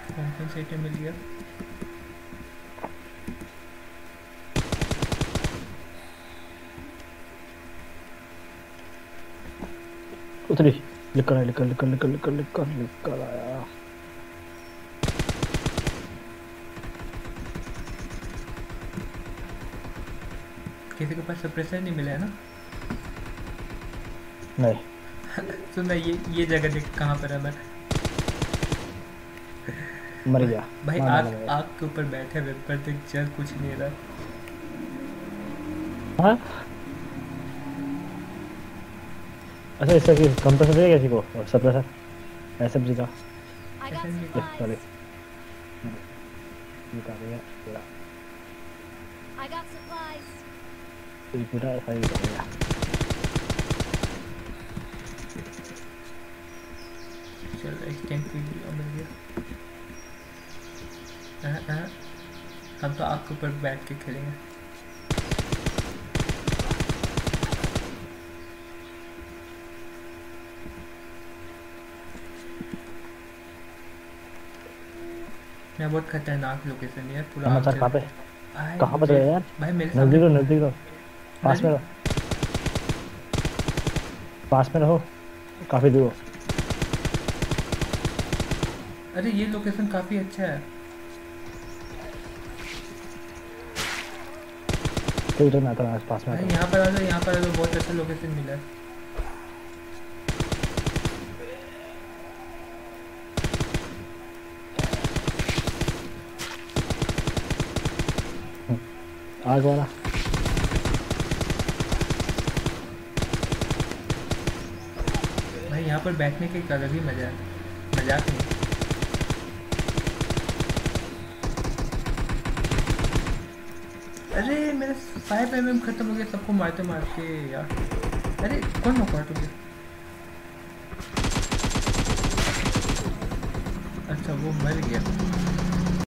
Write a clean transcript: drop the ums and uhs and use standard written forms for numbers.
Compensator मिल गया। उतरी, निकल निकल निकल निकल निकल निकल निकल आया। किसी के पास सप्रेसर नहीं मिला है ना? नहीं, सुन ना, ये जगह देख कहाँ पर है मैं। मर भाई, गया। भाई मार आग डाला गया। आग के ऊपर बैठे हुए पर देख जल कुछ नहीं रहा। हाँ, अच्छा इसका कि कंप्रेसर है किसी को और सप्रेसर एसएमजी का। I got एसएमजी ये का। Sorry, supplies. ये का है पूरा, I got supplies. ये पूरा सही करेगा। चल एक्सटेंड वीडियो मिल गया। हम तो आग के ऊपर बैठ के खेलेंगे। मैं बहुत खतरनाक लोकेशन है पूरा आग समाचार जल कहाँ पे, रहा है। भाई कहाँ पे मुझे, रहे यार? भाई मेरे नजदीक सामने। रहो, नजदीक रहो, पास में नजदीक। रहो, पास में रहो, काफी दूर हो। अरे ये लोकेशन काफी अच्छा है। कोई तो ना था आस पास में भाई तो। यहाँ पर आ जाओ, यहाँ पर आ जाओ, बहुत अच्छा लोकेशन मिला है। आग वाला। भाई यहाँ पर बैठने का एक अलग ही मजा है, मजाक नहीं। अरे मेरा 5 mm खत्म हो गया सबको मारते मारते यार। अरे कौन नॉकआउट हो गया? अच्छा वो मर गया।